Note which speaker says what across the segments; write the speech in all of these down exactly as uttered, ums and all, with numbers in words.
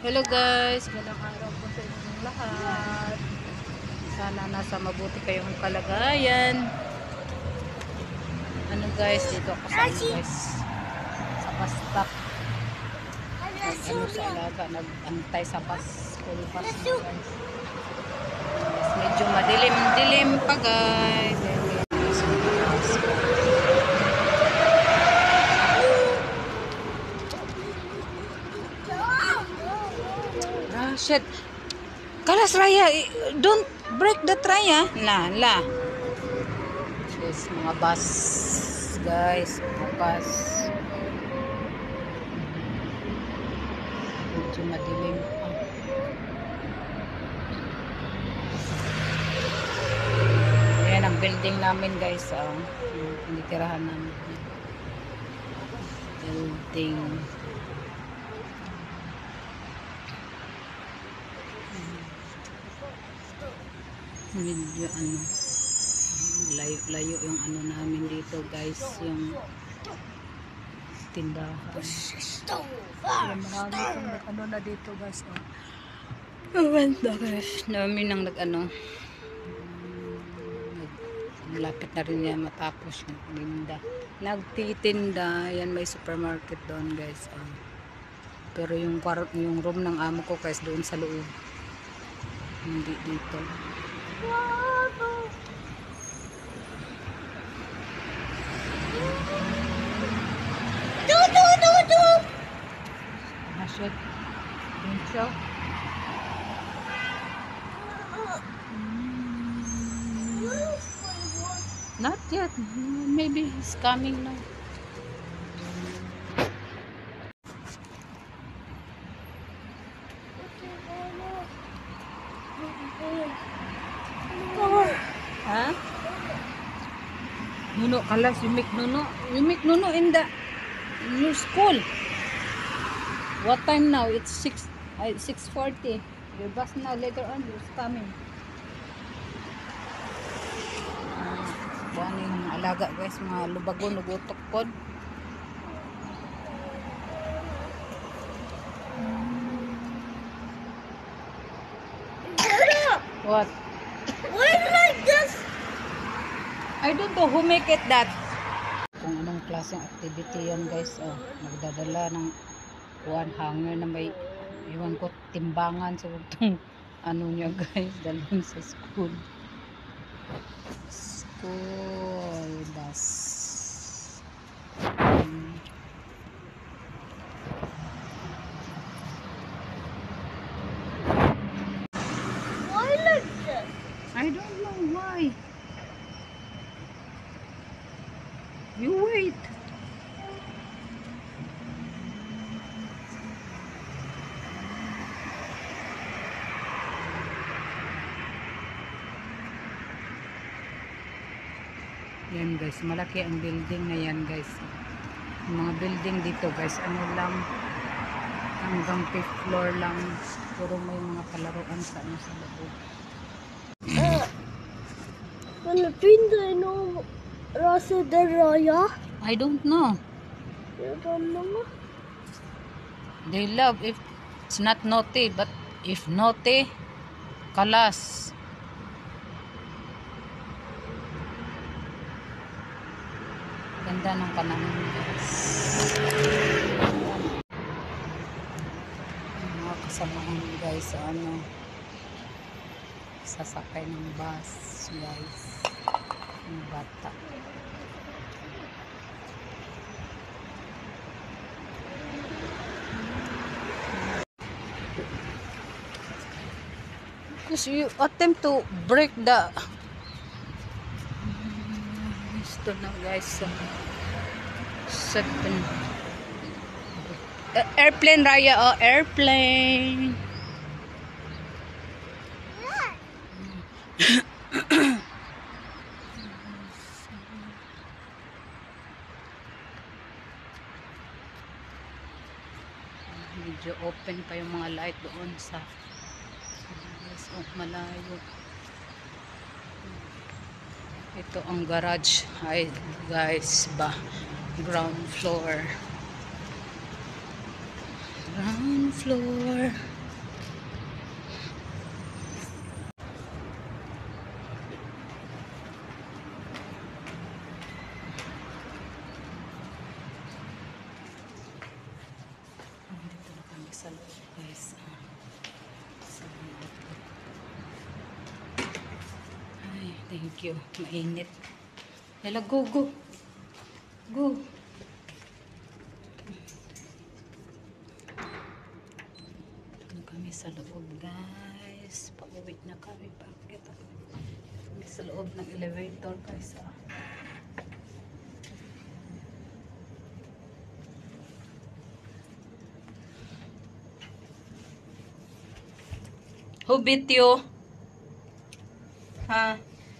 Speaker 1: Hello guys, magandang araw po sa inyong lahat. Sana nasa mabuti kayong kalagayan. Ano guys, dito ako sa ano guys, sa pastak. Nag ano sa alaga, nag-antay sa pas, school pass na guys. Yes, medyo madilim-dilim pa guys. Ah, shit. Kalas Raya, don't break the Raya. La, la. Yes, mga bus guys, mga bus. Medyo madilim pa. Ayan ang building namin guys. Oh. Yung tinitirahan namin. Building. Medyo ano, layo-layo yung ano namin dito guys, yung tindahan. Ayan, marami kong ano na dito guys. Oh. Banda guys. Namin ang nag ano, malapit na rin yan matapos yung tinda. Nagtitinda. Yan, may supermarket doon guys. Oh. Pero yung, yung room ng amo ko guys doon sa loob. Hindi dito.
Speaker 2: Do do do do.
Speaker 1: Nashoot. Intro. Not yet. Maybe he's coming now. Huh? Nuno, kalas, you make nuno. You make nuno in the in your school. What time now? It's six uh, six forty. Your bus now later on is coming. Buwan yung alaga guys, mga lubagon, lugutok pod. What?
Speaker 2: Why like this?
Speaker 1: I don't know who make it that. Kung anong klaseng activity yan guys, oh, magdadala ng one hanger na may iwan ko timbangan sa itong ano niya guys, dalhin sa school. School bus. Hmm.
Speaker 2: Why like this?
Speaker 1: I don't know why. You wait. Yan guys, malaki ang building na yan guys. Yung mga building dito guys, ano lang, hanggang fifth floor lang. Puro may mga palaruan sa ano sa loob.
Speaker 2: Philippines, no Rasa de Raya.
Speaker 1: I don't know.
Speaker 2: You don't know?
Speaker 1: They love if it's not naughty, but if naughty, kalas. Ganda ng panahon guys. Mga kasamahan guys sa ano, sasakay ng bus guys, yung bata. Because you attempt to break the ito na guys, uh, seven uh, airplane Raya, oh airplane. Medyo open pa yung mga light doon sa oh, malayo. Ito ang garage. Ay guys ba, ground floor. Ground floor. guys. Ah, salamat po. Ay, thank you. Mainit. Hala, go, go. Go. Doon kami sa loob, guys. Pauwi na kami. Bakit? Kami sa loob ng elevator, guys. Ah. Who beat you? Ha?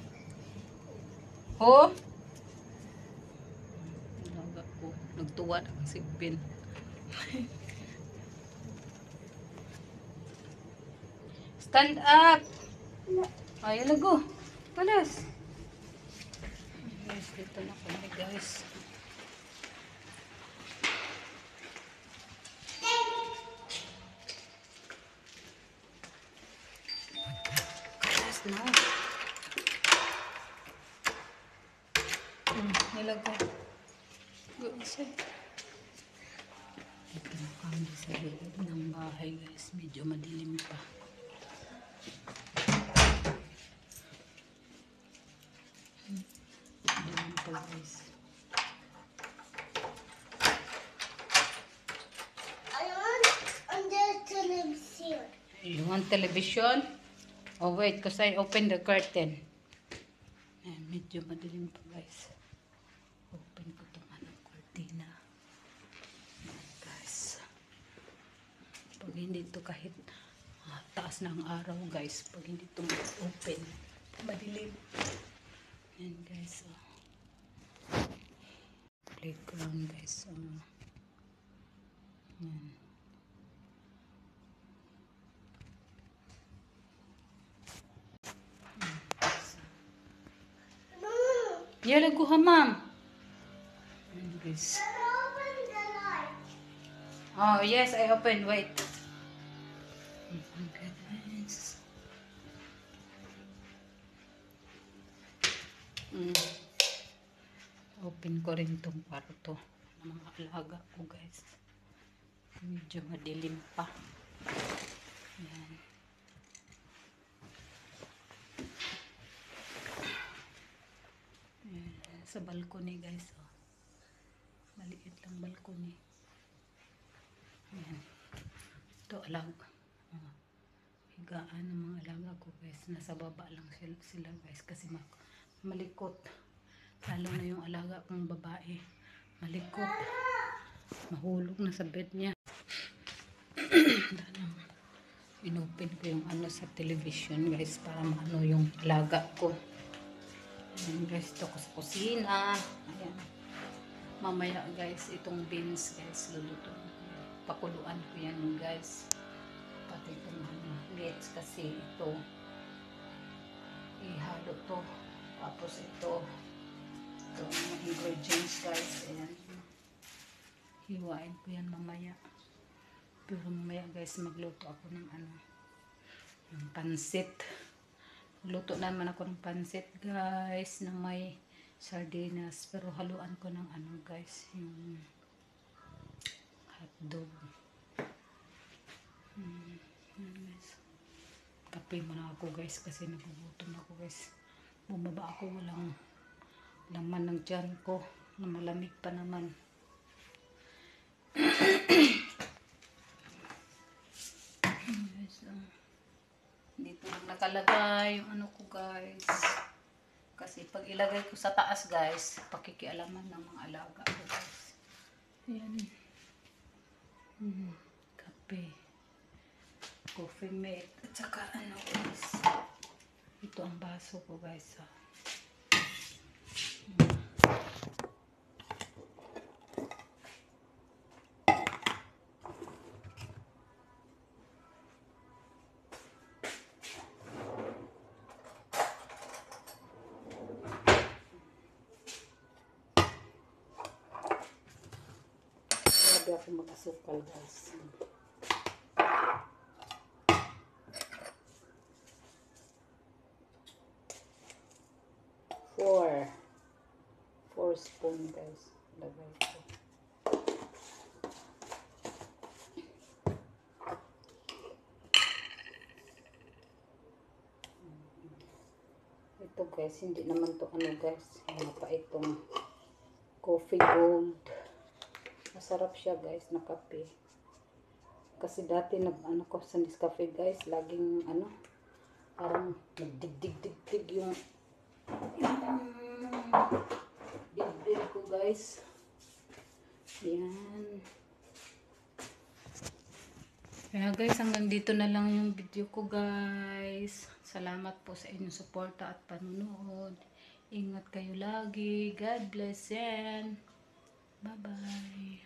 Speaker 1: Ho? Naga ko. Nagtuwa na ang sigbin. Stand up! Ay, alago. Palas. Guys, dito na kami, guys. Palas na. Hmm, nilago. Go inside. Dito na kami sa loob ng bahay, guys. Medyo madilim pa. Madilim pa, guys.
Speaker 2: I want on the television.
Speaker 1: You want television? Oh, wait, because I opened the curtain. Ayan, medyo madilim pa, guys. Open ko itong anong cortina. Ayan, guys. Pag hindi ito kahit ah, taas na ang araw, guys. Pag hindi ito open, madilim. Ayan, guys. Oh. Playground, guys. Oh. Ayan. Yala go ha, ma'am. Ayan, guys.
Speaker 2: Open the light.
Speaker 1: Oh, yes, I opened. Wait. Okay, guys. Mm. Open ko rin itong kwarto ng mga alaga ko, guys. Medyo madilim pa. Ayan. Ayan, sa balcony, guys. Oh. Maliit lang balcony. Ayan. Ito, alaga. Oh. Higaan ng mga alaga ko, guys. Nasa baba lang sila, sila guys. Kasi malikot. Lalo na yung alaga kong babae. Malikot. Mahulog na sa bed niya. Inopen ko yung ano sa television, guys. Para maano yung alaga ko. Ayan, guys. Ito ko sa kusina. Ayan. Mamaya, guys, itong beans, guys, luluto. Pakuluan ko yan, guys. Pati itong ano, grits kasi ito. Ihalo to. Tapos ito. Ito, mga ingredients, guys. Ayan. Hiwain ko yan mamaya. Pero mamaya, guys, magluto ako ng ano, yung pansit. Luto naman ako ng pansit, guys, na may sardinas. Pero haluan ko ng ano, guys, yung hotdog. Hmm, yun, guys. Kape muna ako, guys, kasi nagugutom ako, guys. Bumaba ako, walang laman ng tiyan ko. Na malamig pa naman. Guys, uh, dito lang nakalagay yung ano ko, guys. Kasi pag ilagay ko sa taas, guys, pakikialaman ng mga alaga ko, guys. Ayan. Hmm, kape. Coffee mate. At saka ano, guys. Ito ang baso ko, guys. Ha. Hmm. Grabe ako mag-asukal, guys. Four. Four spoon, guys. Lagay ko. Ito guys, hindi naman to ano guys. Ano pa itong coffee gold. Masarap siya guys na kape. Kasi dati nag ano ko sa Nescafe guys, laging ano, parang nagdigdig-digdig yung dibdib ko guys. Yan. Kaya guys, hanggang dito na lang yung video ko guys. Salamat po sa inyong suporta at panunood. Ingat kayo lagi. God bless and bye bye.